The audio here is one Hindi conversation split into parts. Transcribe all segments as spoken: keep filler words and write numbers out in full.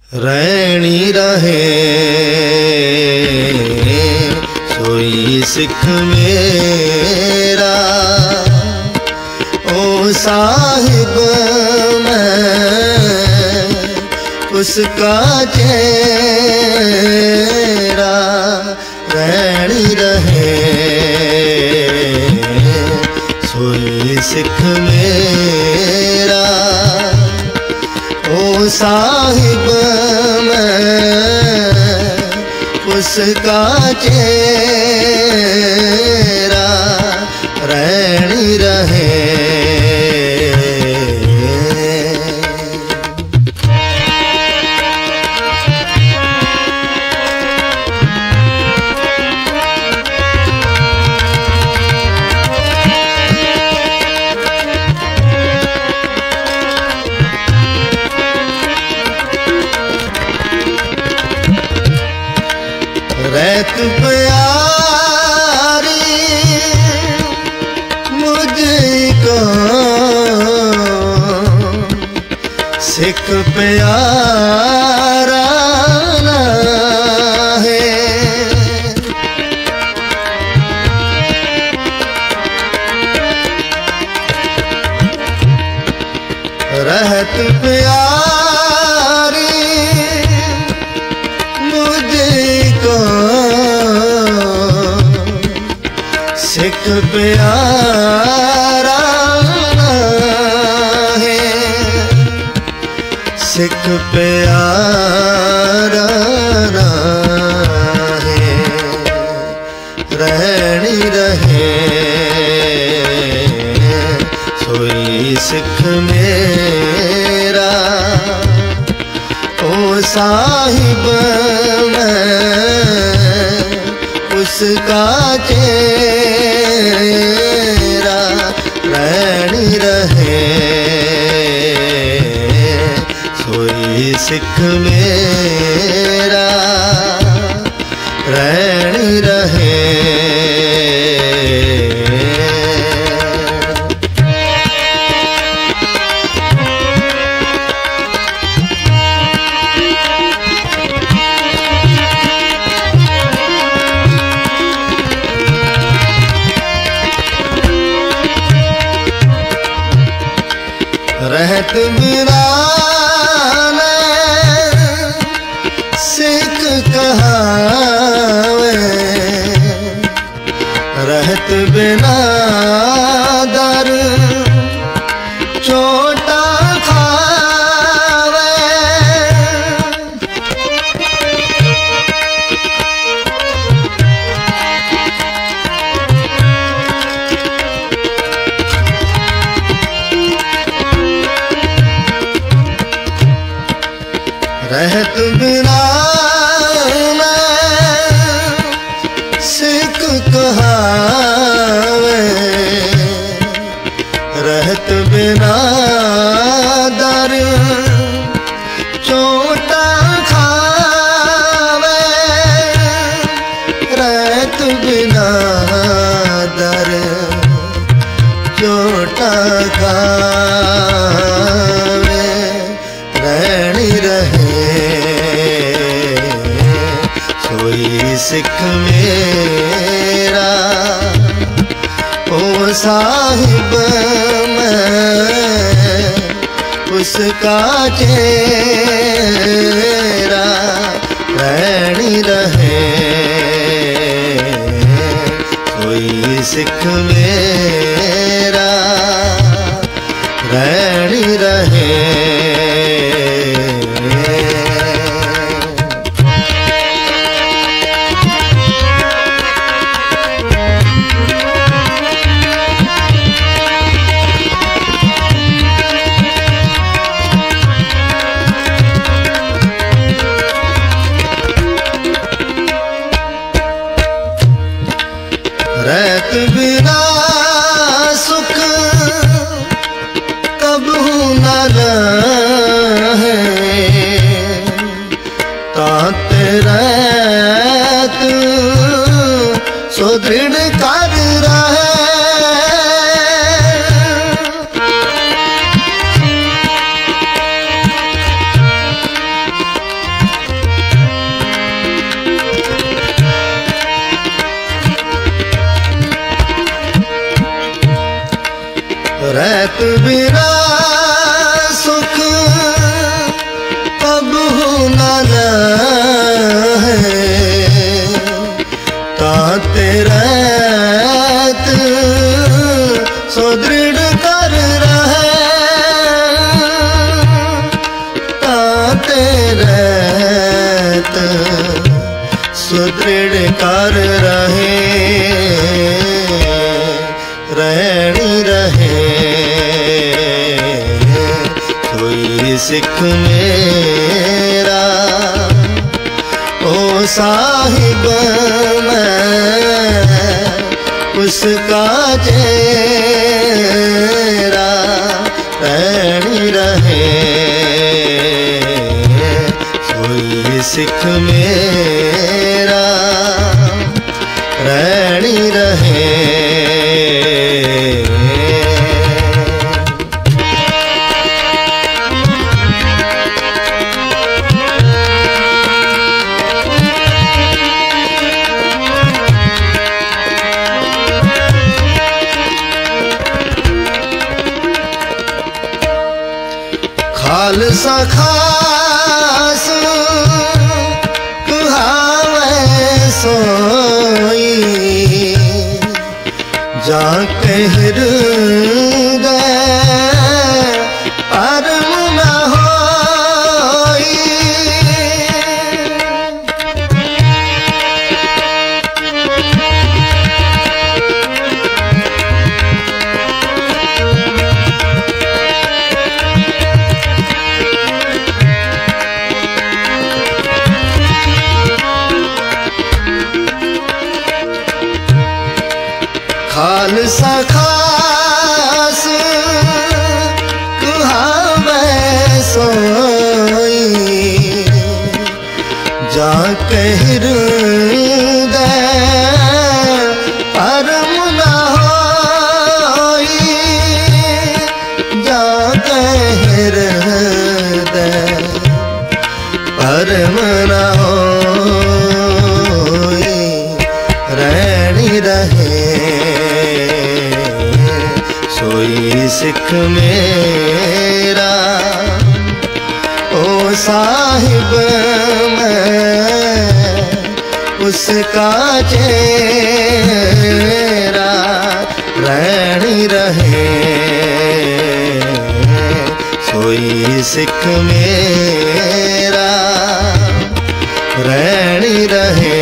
रैणी रहे सोई सिख मेरा, ओ साहिब मैं उसका चेहरा। रैणी रहे सोई सिख मेरा, ओ साहिब मैं उसका चेहरा। रैणी रहे रैत प्यारी मुझको सिख प्यारा ना है। रहत प्यारी मुझको सिख प्यारा है। सिख प्यारा है। रैणी रहे सोई सिख मेरा, ओ साहिब मैं उसका चेहरा। रैणी रहे सोई सिख मेरा, रैणी रहे रहत बिना सिख कहावे, रहत बिना दर छोटा खावे। रहत बिना सिख कहावे, रहत बिना दर छोटा खावे। रहत बिना दर छोटा खावे। रैणी रहे सोई सिख मेरा, ओ साहिब मैं उसका चेहरा। रैणी रहे सोई सिख मेरा, रैणी रहे रैत बिना सुख कबहू न रहे, ताते रैत सुदृढ़ कर रहे। रहत सुदृढ़ कर रहे रहनी रहे कोई सिख मेरा ओ साहिब मैं उसका चेहरा रहनी रहे कोई सिख मेरा रहनी रहे। खालसा खास कहावे सोई जा कहर गए परम न होई। खालसा खास कहावे सोई जा कहर गए परम न होई। जा कहर गए परम न होई रहनी रहे सोई सिख मेरा ओ साहिब मैं उसका चेहरा रहनी रहे सोई सिख मेरा रहनी रहे।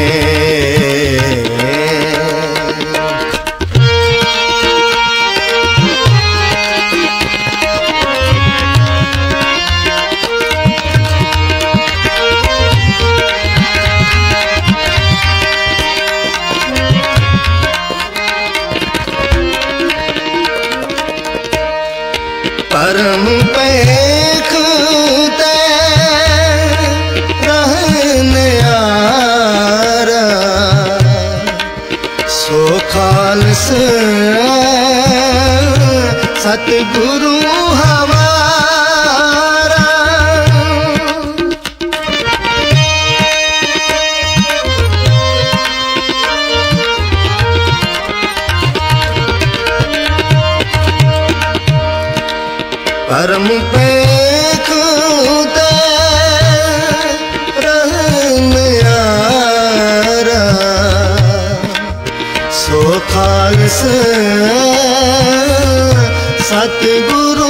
परम पेख ते रहने आरा सो खालस सतगुरु हमारा। परम पेख ते रहने आरा सो खालस सतगुरु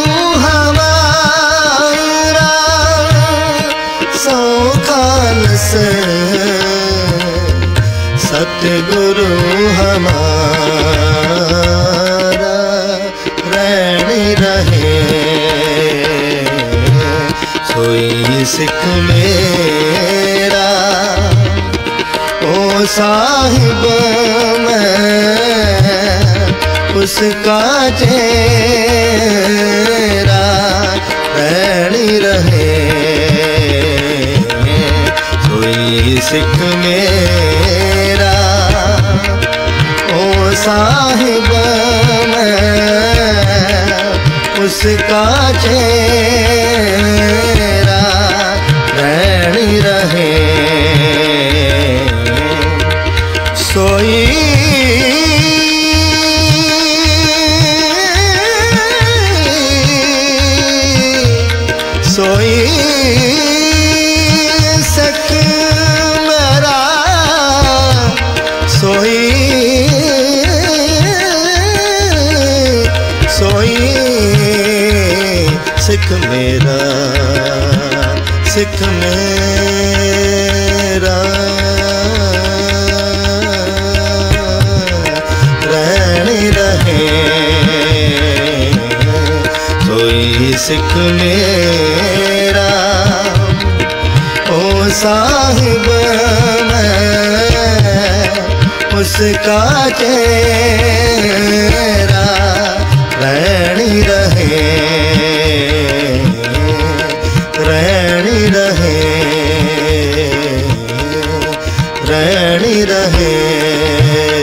हमारा। सो खालस सतगुरु हमारा रहनी रहे सोई सिख मेरा ओ साहिब मैं उसका चेहरा रहनी रहे सोई सिख मेरा ओ साहिब मैं उसका चेहरा रहनी रहे सोई सोई सिख मेरा सोई सोई सिख मेरा सिख मेरा रहनी रहे, सोई सिख मेरा। ओ साहिब मैं उसका चेहरा रहनी रहे, रहनी रहे, रहनी रहे।